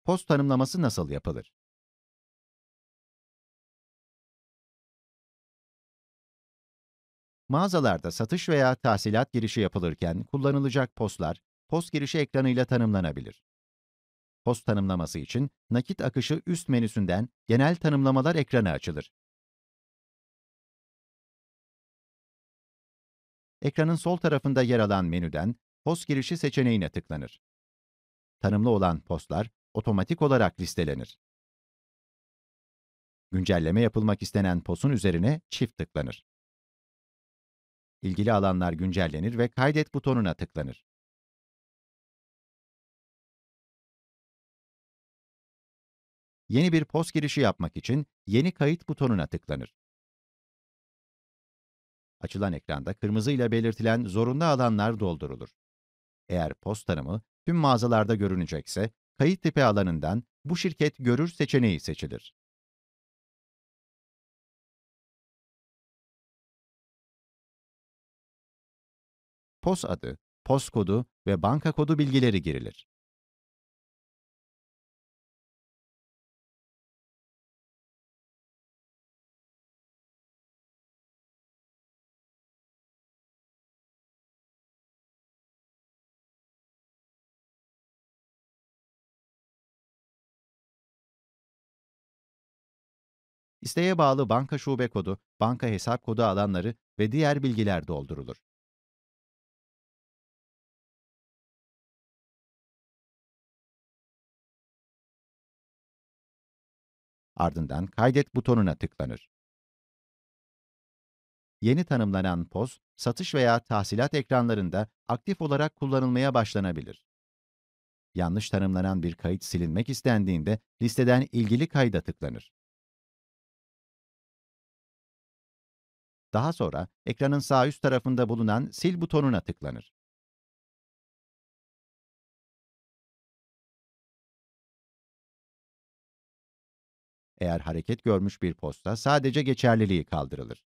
Post tanımlaması nasıl yapılır? Mağazalarda satış veya tahsilat girişi yapılırken kullanılacak postlar, post girişi ekranıyla tanımlanabilir. Post tanımlaması için nakit akışı üst menüsünden genel tanımlamalar ekranı açılır. Ekranın sol tarafında yer alan menüden post girişi seçeneğine tıklanır. Tanımlı olan postlar otomatik olarak listelenir. Güncelleme yapılmak istenen postun üzerine çift tıklanır. İlgili alanlar güncellenir ve kaydet butonuna tıklanır. Yeni bir post girişi yapmak için yeni kayıt butonuna tıklanır. Açılan ekranda kırmızı ile belirtilen zorunlu alanlar doldurulur. Eğer post tanımı tüm mağazalarda görünecekse, kayıt tipi alanından bu şirket görür seçeneği seçilir. POS adı, POS kodu ve banka kodu bilgileri girilir. İsteğe bağlı banka şube kodu, banka hesap kodu alanları ve diğer bilgiler doldurulur. Ardından kaydet butonuna tıklanır. Yeni tanımlanan POS, satış veya tahsilat ekranlarında aktif olarak kullanılmaya başlanabilir. Yanlış tanımlanan bir kayıt silinmek istendiğinde listeden ilgili kayda tıklanır. Daha sonra ekranın sağ üst tarafında bulunan sil butonuna tıklanır. Eğer hareket görmüş bir posta sadece geçerliliği kaldırılır.